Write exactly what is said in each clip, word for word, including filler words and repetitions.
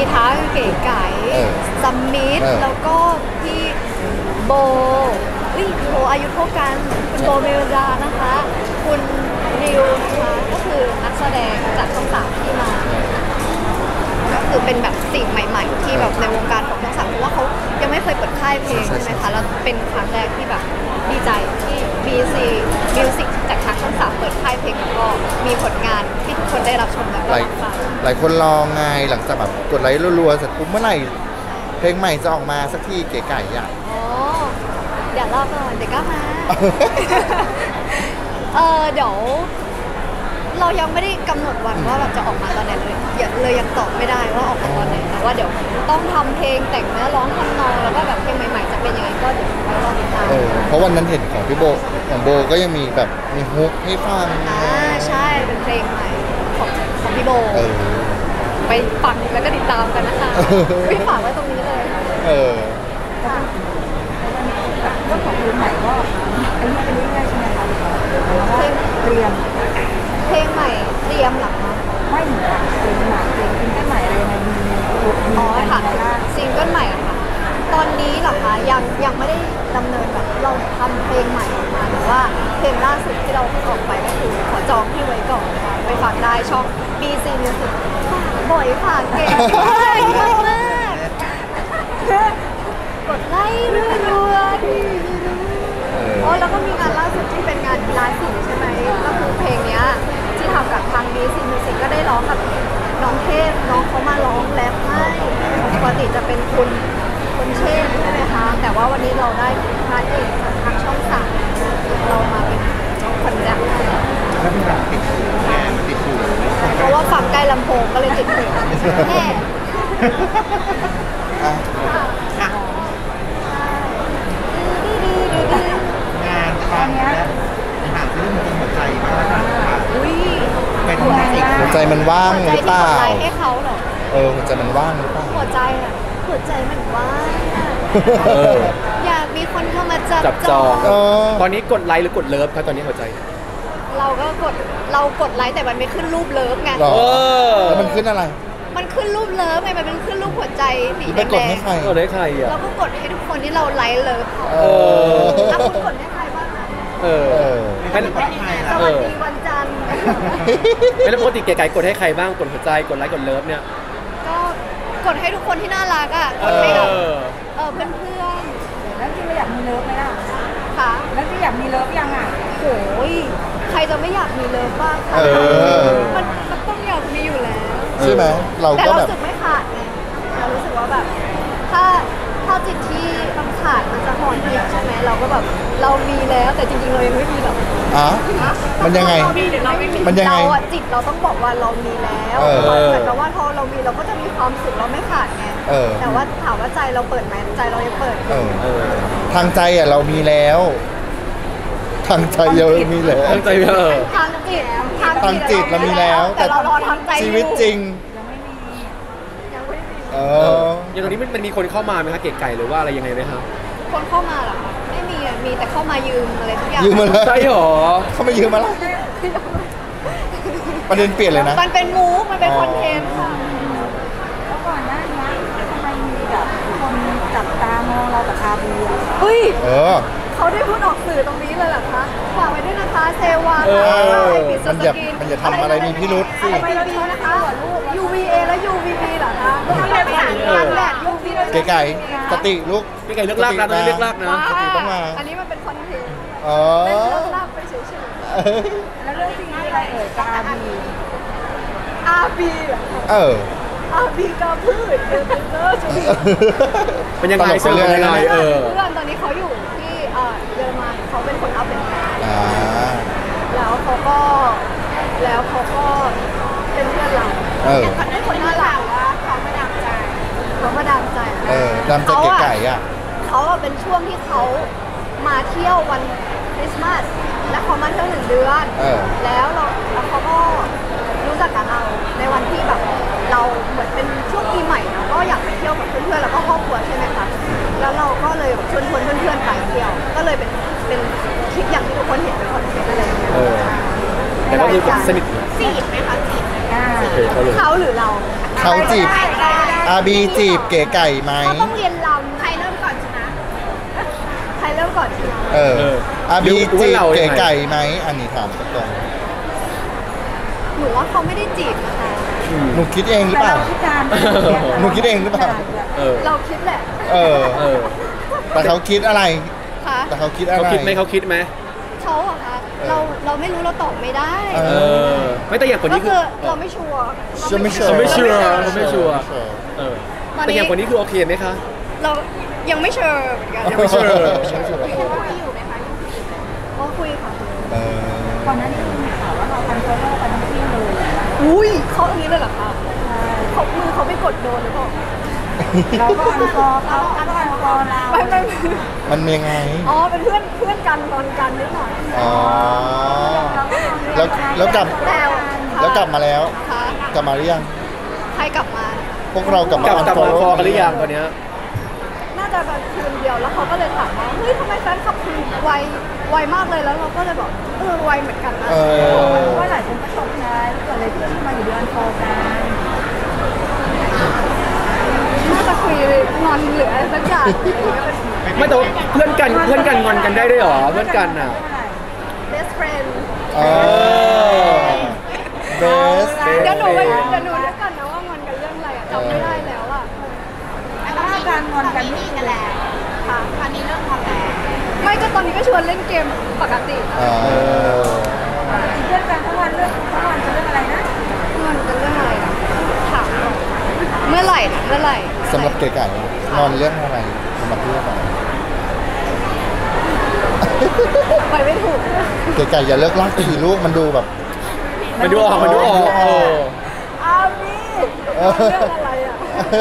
ทั้งเก๋ไก่ซัมมิตแล้วก็พี่โบวิโบอายุเท่ากันคุณโบเมลดานะคะคุณนิวนะคะก็คือนักแสดงจากช่องสามที่มาก็คือเป็นแบบสิ่งใหม่ๆที่แบบในวงการของช่องสามเพราะว่าเขายังไม่เคยเปิดค่ายเพลงใช่ไหมคะแล้วเป็นครั้งแรกที่แบบดีใจที่ บี ซี Music จากทางช่องสามเปิดค่ายเพลงแล้วก็มีผลงานที่ทุกคนได้รับชมแล้วก็รับฟังหลายคนรอไงหลังจากแบบกดไลค์รัวๆเสร็จปุ๊บเมื่อไหร่เพลงใหม่จะออกมาสักทีเก๋ไก่อ่ะอ๋อเดี๋ยวรอก่อนเดี๋ยวก็มาเออเดี๋ยวเรายังไม่ได้กำหนดวันว่าแบบจะออกมาตอนไหนเลยเลยยังตอบไม่ได้ว่าออกมาตอนไหนแต่ว่าเดี๋ยวต้องทำเพลงแต่งเนื้อร้องทำนองแล้วก็แบบเพลงใหม่ๆจะเป็นยังไงก็เดี๋ยวเราลองติดตามเพราะวันนั้นเห็นของพี่โบของโบก็ยังมีแบบมีฮุกให้ฟังอ่าใช่เป็นเพลงใหม่ของของพี่โบไปฟังแล้วก็ติดตามกันนะคะพี่ฝากไว้ตรงนี้เลยเออเรื่องของเพลงใหม่ก็อันนี้เป็นเรื่องแรกใช่ไหมคะเตรียมเพลงใหม่เตรียมหรอคะไม่เหมือนเพลงใหม่เพลงซิงเกิลใหม่อะไรยังไงมีอ๋อค่ะซิงเกิลใหม่อะค่ะตอนนี้เหรอคะยังยังไม่ได้ดำเนินแบบเราทำเพลงใหม่ออกมาแต่ว่าเพลงล่าสุดที่เราเพิ่งออกไปก็คือขอจองที่ไว้ก่อนนะคะไปฟังได้ช่อง บี ซี Music บ่อยผ่านเก่งมากมากกดไลค์รัวๆดีโอ้แล้วก็มีงานล่าสุดที่เป็นงานกีฬาสีใช่ไหมก็คือเพลงเนี้ยที่ทำกับทาง บี ซี Music ก็ได้ร้องกับน้องเทพน้องเขามาร้องแรปให้ปกติจะเป็นคุณคุณเชษใช่ไหมคะแต่ว่าวันนี้เราได้พาร์ทเอกจากทางช่องสามเรามาเป็นคนแรปแล้วมีแบบติดหูแง่ติดหูเพราะว่าฝั่งใกล้ลำโพงก็เลยติดหูแน่งานฟังแล้วถามเรื่องหัวใจบ้างค่ะอุ้ยเป็นหัวใจมันว่างหรือเปล่าหัวใจที่กดไลค์ให้เขาเหรอเออหัวใจมันว่างหรือเปล่าหัวใจอ่ะหัวใจมันว่างอยากมีคนเข้ามาจับจองตอนนี้กดไลค์หรือกดเลิฟครับตอนนี้หัวใจเราก็กดเรากดไลค์แต่มันไม่ขึ้นรูปเลิฟไงแล้วมันขึ้นอะไรมันขึ้นรูปเลิฟไงมันเป็นขึ้นรูปหัวใจสีแดงกดให้ใครกดให้ใครอ่ะเราก็กดให้ทุกคนที่เราไลค์เลิฟเออถ้าคุณกดให้ใครบ้างเออเป็นสวัสดีวันจันทร์เป็นปกติเก๋ไก่กดให้ใครบ้างกดหัวใจกดไลค์กดเลิฟเนี่ยก็กดให้ทุกคนที่น่ารักอ่ะกดให้แบบเออเพื่อนเพื่อนแล้วที่เราอยากมีเลิฟไหมล่ะค่ะแล้วที่อยากมีเลิฟยังอ่ะโอ้ยใครจะไม่อยากมีเลิฟบ้างคะมันมันต้องอยากมีอยู่แล้วใช่ไหมเราแต่เรารู้สึกไม่ขาดไงเรารู้สึกว่าแบบถ้าถ้าจิตที่มันขาดมันจะห่อเหี่ยวใช่ไหมเราก็แบบเรามีแล้วแต่จริงๆเรายังไม่มีหรอกอ๋อมันยังไงมันยังไงเราอะจิตเราต้องบอกว่าเรามีแล้วแต่แต่ว่าพอเรามีเราก็จะมีความสุขเราไม่ขาดไงแต่ว่าถามว่าใจเราเปิดไหมใจเรายังเปิดทางใจอะเรามีแล้วทางใจเรามีแล้วทางใจเออทางจิตทางจิตเรามีแล้วแต่เรารอทางใจชีวิตจริงเอออย่างตอนนี้มันมีคนเข้ามาไหมคะเก๋ไก่หรือว่าอะไรยังไงไหมคะคนเข้ามาเหรอคะไม่มีอ่ะมีแต่เข้ามายืมอะไรทุกอย่างยืมมาเลยใช่หรอเขาไม่ยืมมาแล้วประเด็นเปลี่ยนเลยนะมันเป็นมูฟมันเป็นคอนเทนต์ค่ะแล้วก่อนหน้านี้ทำไมมีแบบคนจับตามองเรากับอาบีอ่ะเฮ้ยเออเขาได้พูดออกสื่อตรงนี้เลยเหรอคะฝากไว้ด้วยนะคะเซวามันอย่ามันอย่าทำอะไรมีพิรุษสิอะไรไม่รู้นะคะ ยู วี เอ และ ยู วี บี เหรอคะไม่ใช่ภาษาอังกฤษแบบ ยู วีเก๋ไก่สติลูกเก๋ไก่เลือกลากนะต้องเลือกลากนะสติต้องมาอันนี้มันเป็นคอนเทนต์อ๋อเลือกลากไปเฉยๆแล้วเรื่องจริงอะไรเอ่ยกับอาบีอาบีเหรอเอออาบีกาพืชเออเออจุดเป็นยังไงเรื่องยังไงเออเพื่อนตอนนี้เขาอยู่ที่เยอรมันเขาเป็นคนอัพเป็นแล้วเขาก็แล้วเขาก็เป็นเพื่อนเราอย่างคนนั้นคนน่ารักว่าเขามาดามใจเขามาดามใจเออดามใจเก๋ไก่อ่ะเขาเป็นช่วงที่เขามาเที่ยววันคริสต์มาสแล้วเขามาเที่ยวหนึ่งเดือนแล้วเราแล้วเขาก็รู้จักกับเราในวันที่แบบเราเหมือนเป็นช่วงปีใหม่เนาะก็อยากไปเที่ยวกับเพื่อนๆแล้วก็ครอบครัวใช่ไหมคะแล้วเราก็เลยชวนชวนเพื่อนๆไปเที่ยวก็เลยเป็นเป็นคลิปอย่างที่ทุกคนเห็นเป็นคอนเทนต์อะไรอย่างเงี้ยแต่ก็คือสนิทจีบไหมคะจีบเขาหรือเราเขาจีบอาบีจีบเก๋ไก่ไหมเขาต้องเรียนลำใครเริ่มก่อนชนะใครเริ่มก่อนชนะเออเอออาบีหรือว่าจีบเรายังไงเก๋ไก่ไหมอันนี้ถามตรงหนูว่าเขาไม่ได้จีบนะคะๆหนูคิดเองหรือแต่เปล่าเราพิจารณ์หนูคิดเองหรือเปล่าเออเราคิดแหละเออเออแต่เขาคิดอะไรค่ะแต่เขาคิดอะไรเขาคิดไหมเขาคิดไหมเขาอะคะเราเราไม่รู้เราตอบไม่ได้เอเออ ไม่แต่อย่างคนก็นี้คืคือ อเราไม่ชัวร์ฉันไม่เชื่อเขาไม่เชื่อเขาไม่ชัวร์ไม่เชื่อเออแต่อย่างคนนี้คือโอเคไหมคะเรายังไม่เชื่อเหมือนกันยังไม่เชื่อคุยอยู่ไหมคะก็คุยค่ะเออก่อนหน้านี้มีข่าวว่าเราทำโซโล่กันทั้งที่เลยอุ้ยเขาอันนี้เลยเหรอคะเขามือเขาไม่กดโดนหรือเปล่าเราก็อันฟอร์เขาเขาก็อันฟอร์เราไม่ไม่มันยังไงอ๋อเป็นเพื่อนเพื่อนกันงอนกันนิดหน่อยอ๋อ แล้วแล้วกลับแล้วแล้วกลับมาแล้วค่ะกลับมาหรือยังใครกลับมาพวกเรากลับกลัมาบกลับมา unfollow ฟอกันหรือยังตอนเนี้ยน่าจะแบบคืนเดียวแล้วเขาก็เลยถามว่าเฮ้ยทำไมแฟนคลับคุณไวไวมากเลยแล้วเราก็เลยบอกเออไวเหมือนกันนะเออเพราะว่าหลายคนก็ตกใจแล้วเกิดอะไรขึ้นมาอยู่เดือนโฟกันน่าจะคุยงอนหรืออะไรสักอย่างไม่แต่ว่าเพื่อนกันเพื่อนกันงอนกันได้ด้วยเหรอเพื่อนกันอ่ะ best friend เออเบสเดี๋ยวหนูไปเดี๋ยวหนูนึกก่อนนะว่างอนกันเรื่องอะไรอะจำไม่ได้แล้วอะถ้าการงอนกันนี่กันแล้วค่ะอันนี้เรื่องงอนแล้วไม่ก็ตอนนี้ก็ชวนเล่นเกมปกติเออเพื่อนกันทั้งวันเรื่องทั้งวันจะเรื่องอะไรนะงอนกันเรื่องอะไรอะถามก่อนเมื่อไหร่นะเมื่อไหร่สำหรับเก๋ไก่นอนเรื่องอะไรสำหรับพี่ก่อนไปไม่ถูกเก๋ไก่อย่าเลิกลากสีลูกมันดูแบบมันดูออกมันดูออกเอออาวีเรื่องอะไรอะ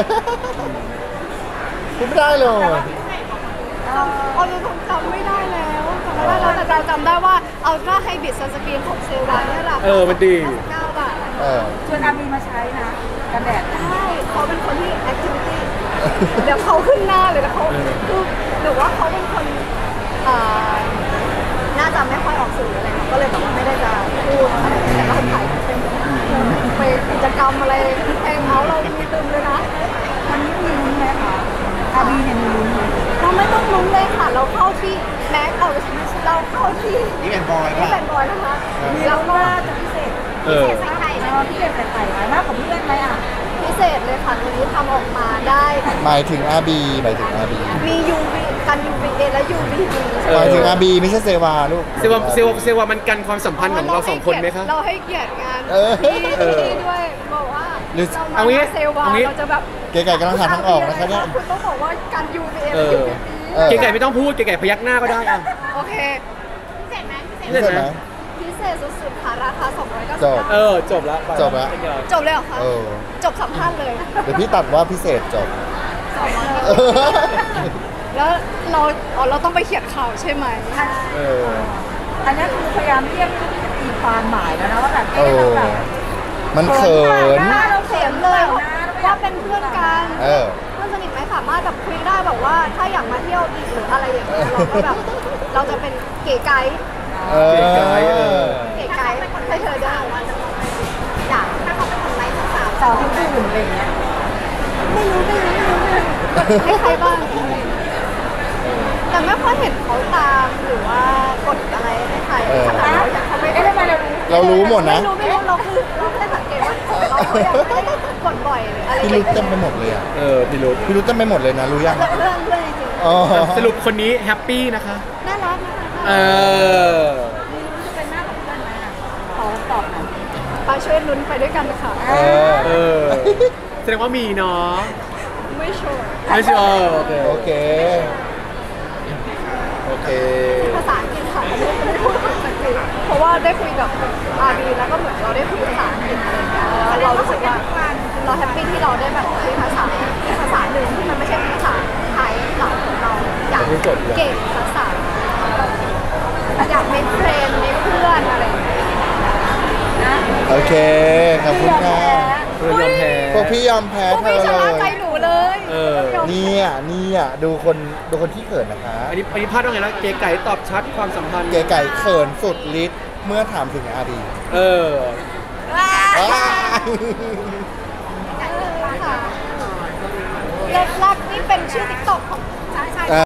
พูดไม่ได้เลยเอาเอาเราจำไม่ได้แล้วจำไม่ได้แล้วแต่เราจำได้ว่าเอาตร้าไฮบริดซันสกรีนของเซวาเนี่ยราคาเออมันดีห้าสิบเก้าบาทเออชวนอาบีมาใช้นะกันแดดใช่เขาเป็นคนที่แอคทิวิตี้เดี๋ยวเขาขึ้นหน้าเลยนะเขาคือหรือว่าเขาเป็นคนอ่าน่าจะไม่ค่อยออกสื่ออะไรเงี้ยก็เลยแบบว่าไม่ได้จะพูดอะไรแต่ก็ถ่ายเป็นไปกิจกรรมอะไรแทงเมาส์เรามีตึมเลยนะวันนี้มีลุ้นไหมคะอาบีเนี่ยมีลุ้นไหมเราไม่ต้องลุ้นเลยค่ะ เราเข้าที่แม็กเอาเราเข้าที่นี่เป็นบอยนี่เป็นบอยนะคะมีเราลุ้นก็ว่าจะพิเศษเออพิเศษใส่ไข่ไหมพิเศษใส่ไข่ไหมมากกว่าเพื่อนไหมอ่ะพิเศษเลยค่ะตัวนี้ทำออกมาได้หมายถึงอาบีหมายถึงอาบีมี ยู วี กัน ยู วี เอ และ ยู วี บีเออหมายถึงอาบีไม่ใช่เซวาลูกเซวาเซวาเซวามันกันความสัมพันธ์ของเราสองคนไหมคะเราให้เกียรติงานเออพี่เออพี่ด้วยบอกว่าหรือเราเอางี้มาเซลวาเอางี้เราจะแบบเก๋ไก่กำลังหาทางออกนะคะเนี่ยคุณต้องบอกว่ากัน ยู วี เอเอและอยู วี บีเออเก๋ไก่ไม่ต้องพูดเก๋ไก่พยักหน้าก็ได้อ่ะโอเคพิเศษไหมพิเศษพิเศษไหมพิเศษสุดๆค่ะราคาสองร้อยเก้าจสิบบเออจบแล้วไปจบแล้วจบเลยเหรอคะเออจบสัมภาษณ์เลยเดี๋ยวพี่ตัดว่าพิเศษจบแล้วเราอ๋อเราต้องไปเขียนข่าวใช่ไหมเอออันนี้คือพยายามเรียกที่จะตีความหมายแล้วนะว่าแบบโอ้เอ๊ะเราแบบมันเขินหน้าเราเขียนเลยว่าเป็นเพื่อนกันเออเพื่อนสนิทไหมสามารถแบบคุยได้แบบว่าถ้าอยากมาเที่ยวอีกหรืออะไรอย่างเงี้ยเราก็แบบเราจะเป็นเก๋ไกด์เออเก๋ไก่เออเก๋ไกด์ให้เธอได้อยากถ้าเขาเป็นคนไร้สาวสาวที่อื่นอะไรอย่างเงี้ยไม่รู้ไม่รู้ไม่รู้ไม่รู้ให้ใครบ้างแต่ไม่ค่อยเห็นเขาตามหรือว่ากดอะไรให้ใครขนาดเรายังเขาไม่ได้เอ๊ะทำไมเรารู้เรารู้หมดนะไม่รู้ไม่รู้เราคือเราแค่สังเกตว่าเราเขายังไม่ได้กดบ่อยหรืออะไรพี่รุ้เต็มไปหมดเลยอ่ะเออพี่รุ้พี่รุ้เต็มไปหมดเลยนะ รู้ยังเพื่อนเพื่อนเพื่อนจริงอ๋อสรุปคนนี้แฮปปี้นะคะๆน่ารักนะคะเออมีลุ้นจะเป็นหน้ากับเพื่อนไหมอ่ะขอตอบหน่อยไปช่วยลุ้นไปด้วยกันค่ะเออเออแสดงว่ามีเนาะไม่ชัวร์ไม่ใช่เออโอเคโอเค โอเคภาษาอังกฤษค่ะไม่ได้พูดภาษาอังกฤษเพราะว่าได้คุยกับอาบีแล้วก็เหมือนเราได้คุยภาษาอังกฤษอะไรอย่างเงี้ยแล้วเรารู้สึกว่าเราแฮปปี้ที่เราได้แบบคุยภาษาอีกภาษาหนึ่งที่มันไม่ใช่ภาษาไทยเราของเราอยากเก่งภาษาอยากเป็นเฟรนด์เป็นเพื่อนอะไรอย่างเงี้ยโอเค ขอบคุณค่ะเออยอมแพ้พวกพี่ยอมแพ้พวกเธพี่อชเลนะใจยหนูเลยเออเนี่ยเนี่ยดูคนดูคนที่เขินนะคะอันนี้อันนี้พลาดว่าไงนะเก๋ไก่ตอบชัดความสัมพันธ์เก๋ไก่เขินสุดฤทธิ์เมื่อถามถึงอาดีเออว้ายเเป็นชื่อ ติ๊กต็อก ของ